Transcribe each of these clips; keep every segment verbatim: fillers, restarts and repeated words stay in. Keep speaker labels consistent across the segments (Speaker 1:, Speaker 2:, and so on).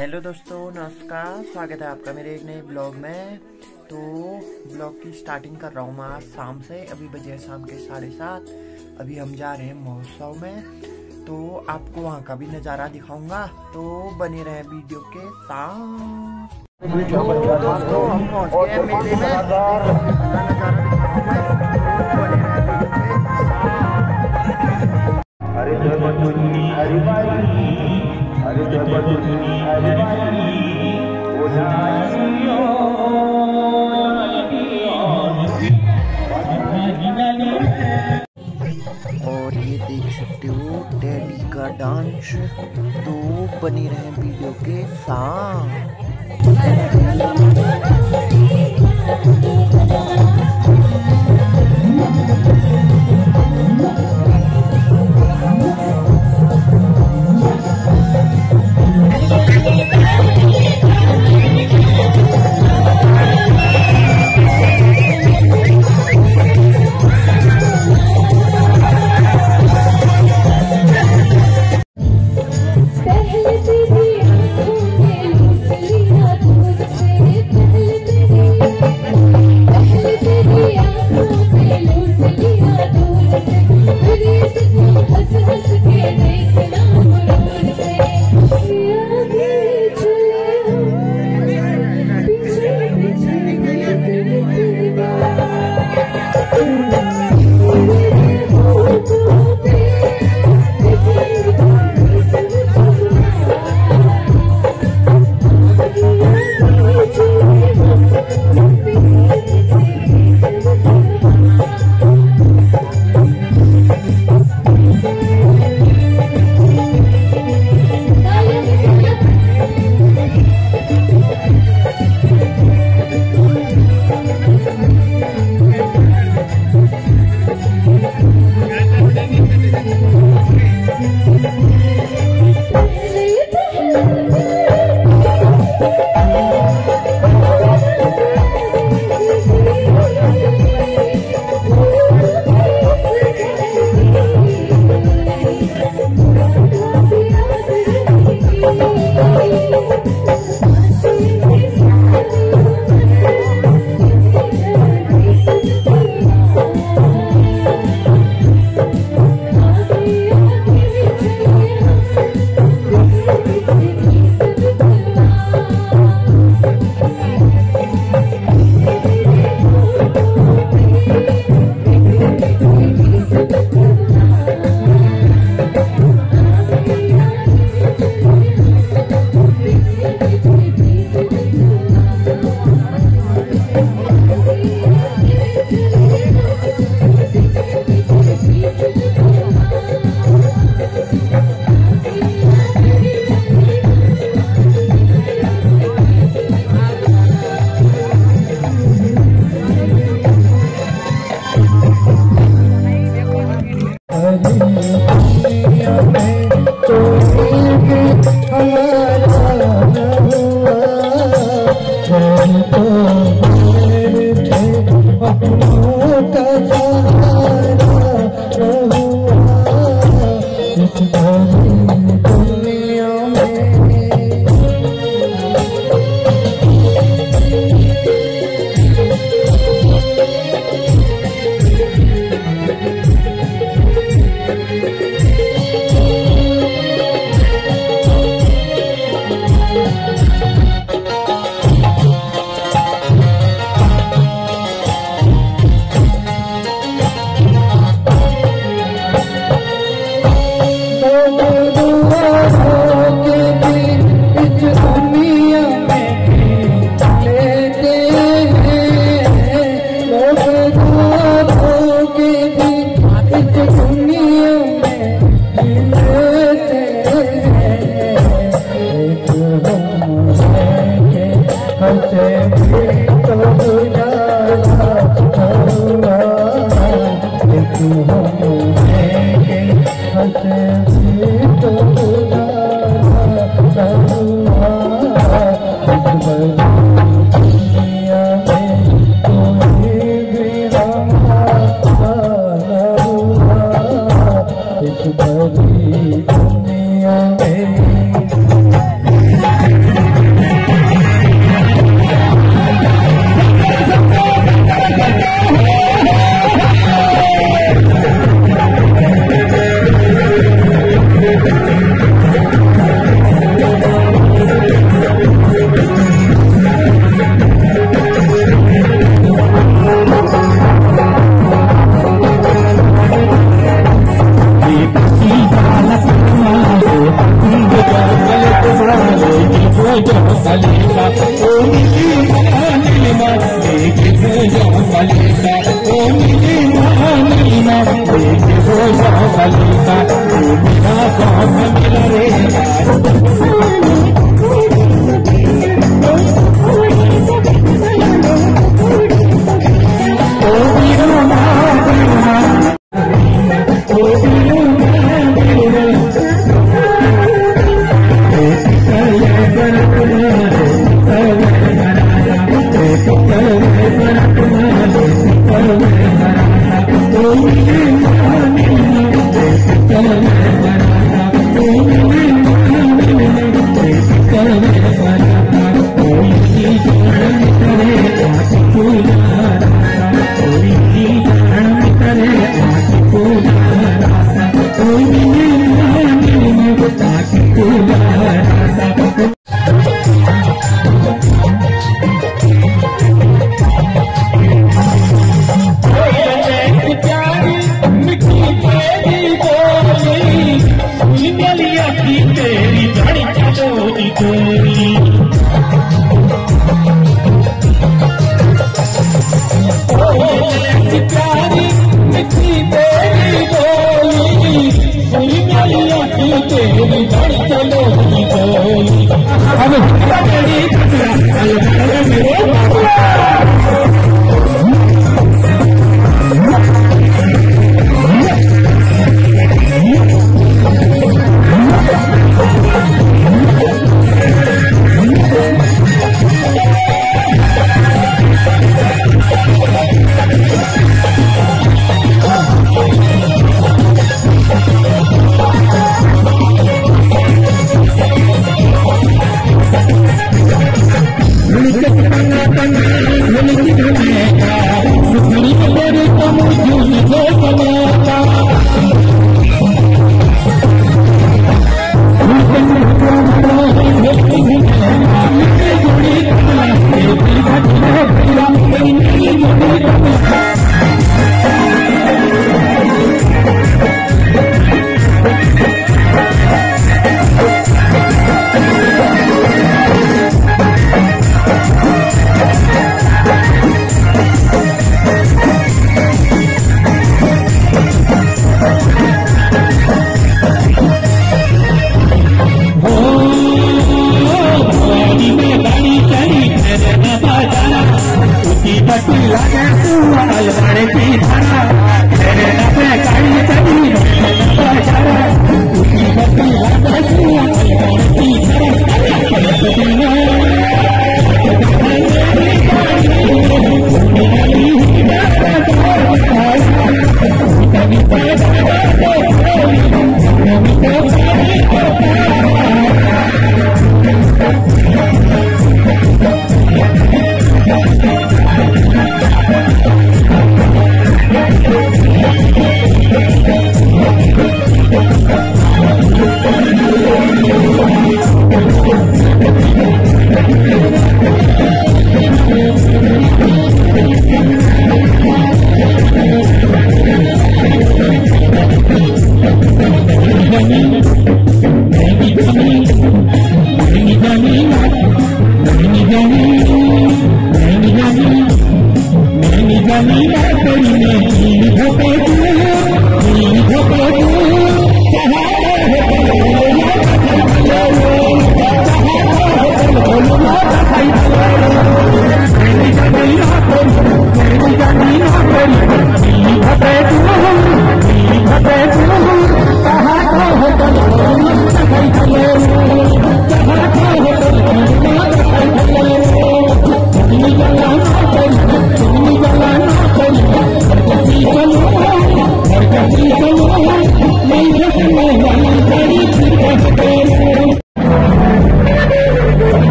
Speaker 1: Hello दोस्तों, नमस्कार। स्वागत है आपका मेरे एक नए ब्लॉग में। तो ब्लॉग की स्टार्टिंग कर रहा हूँ मैं आज शाम से। अभी बजे शाम के साढ़े सात। अभी हम जा रहे हैं महोत्सव में, तो आपको वहाँ का भी नज़ारा दिखाऊंगा, तो बने रहे वीडियो के साथ। तो दोस्तों हम पहुँच गए हैं मेले में, नज़ारा दिखाऊंगा मैं, तो बने रहे वीडियो के साथ।
Speaker 2: अरे जय बंधुनी हरि भाई, अरे जय बंधुनी हरि भाई, ओ नारियो
Speaker 1: और ये देख सकते हो डैडी का डांस। तो बने रहे वीडियो के साथ।
Speaker 3: दुनिया में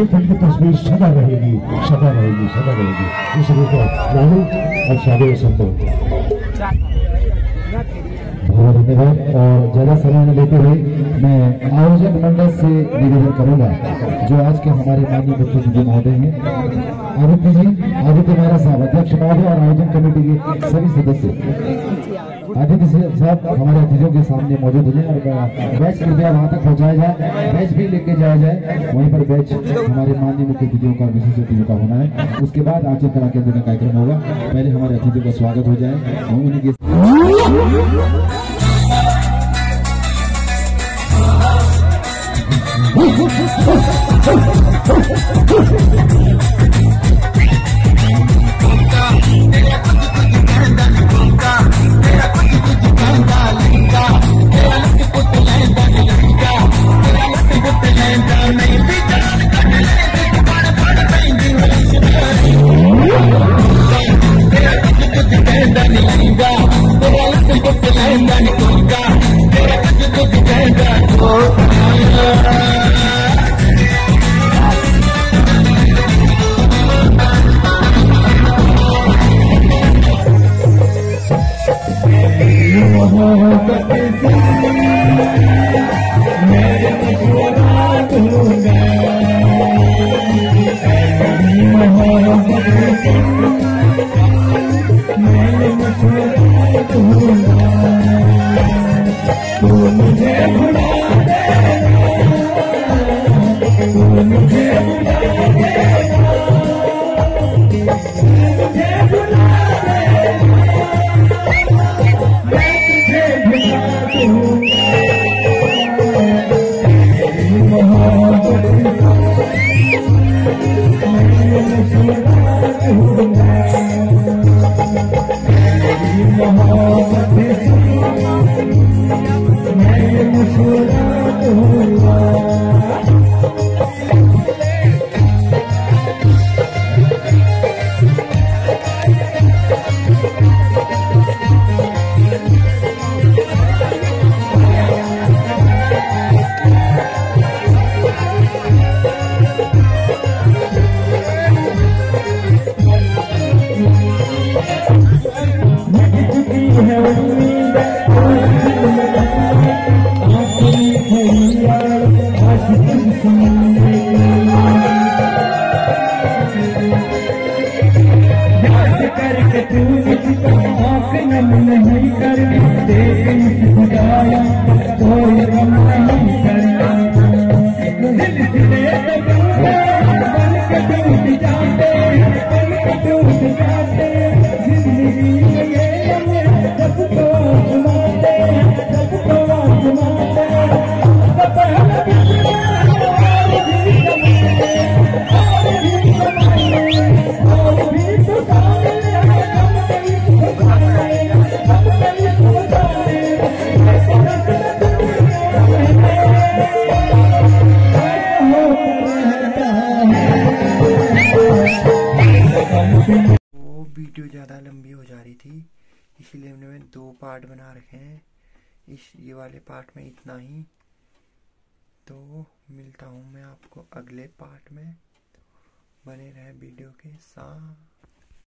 Speaker 3: उत्तराखंड की तस्वीर सदा रहेगी, सदा रहेगी, सदा रहेगी। इसलिए तो राहुल और साधु संतो बहुत धन्यवाद। और ज्यादा समय न लेते हुए मैं आयोजक मंडल से निवेदन करूंगा, जो आज के हमारे माननीय मुख्य अतिथि महोदय हैं आदित्य जी, आदित्य मेहरा साहब अध्यक्ष महोदय और आयोजन कमेटी के सभी सदस्य, आदित्य साहब हमारे अतिथियों के सामने मौजूद हो जाए और बैच कृपया वहां तक पहुंचाया जाए, बैच भी लेके जाया जाए। वहीं पर बैच हमारे माननीय मुख्य अतिथियों का विशेष अतिथियों का होना है। उसके बाद आचरण कला केंद्र का कार्यक्रम होगा। पहले हमारे अतिथियों का स्वागत हो जाए। उनके
Speaker 1: वीडियो ज़्यादा लंबी हो जा रही थी, इसीलिए हमने दो पार्ट बना रखे हैं। इस ये वाले पार्ट में इतना ही, तो मिलता हूँ मैं आपको अगले पार्ट में। बने रहे वीडियो के साथ।